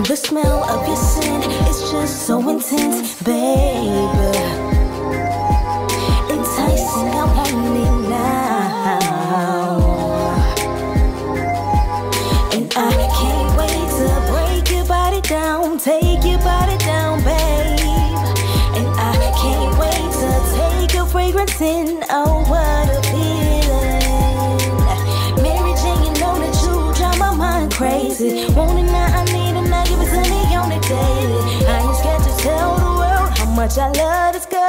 The smell of your sin is just so intense, baby. Enticing, I want it now. And I can't wait to break your body down, take your body down, babe. And I can't wait to take your fragrance in, oh what a feeling. Mary Jane, you know that you drive my mind crazy. Want it now, I need it now, give it to me on the daily. I ain't scared to tell the world how much I love this girl.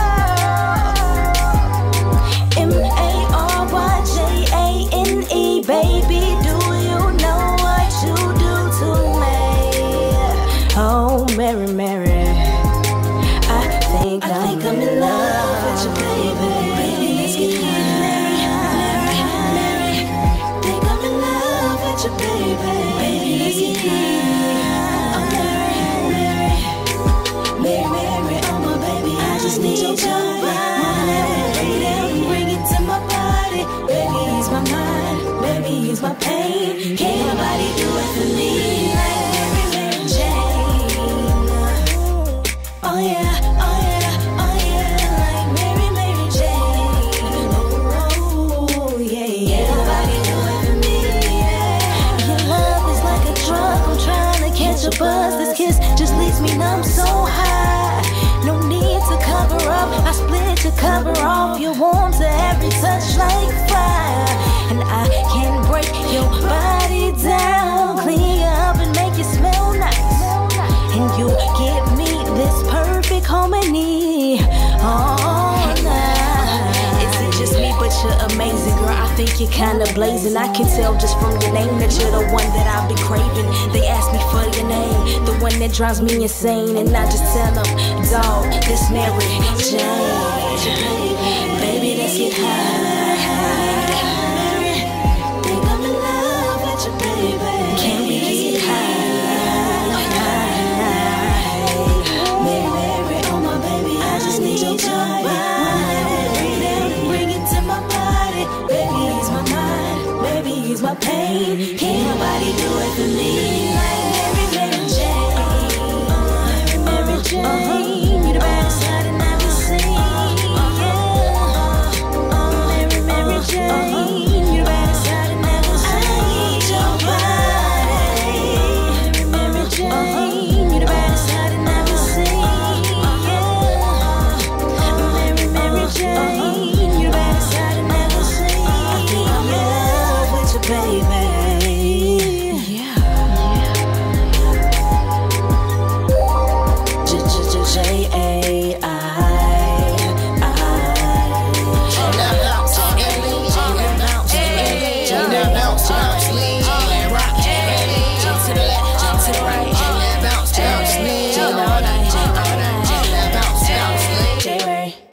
M-A-R-Y-J-A-N-E, baby, do you know what you do to me? Oh, Mary, Mary, I think I'm in love with you, baby. Baby, let's get high. Mary, think I'm in love with you, baby. Baby, let's get high. Oh, Mary, oh my baby, I just need your body. Bring it to my body. Baby, ease my mind. Baby, ease my pain. Can't nobody do it for me like Mary Jane. Oh yeah, oh yeah, oh yeah, like Mary Jane. Oh yeah, yeah. Can't nobody do it for me. Yeah. Your love is like a drug. I'm trying to catch a buzz. This kiss just leaves me numb so high. No need to cover up. I split to cover off. You're warm to every touch like fire. And I can break your body down, clean you up and make you smell nice. And you give me this perfect harmony. Oh, nah. Is it just me, but you're amazing, girl? I think you're kinda blazing. I can tell just from your name that you're the one that I've been craving. They ask me for your name, the one that drives me insane. And I just tell them, dog, this Mary Jane. Baby, let's get high.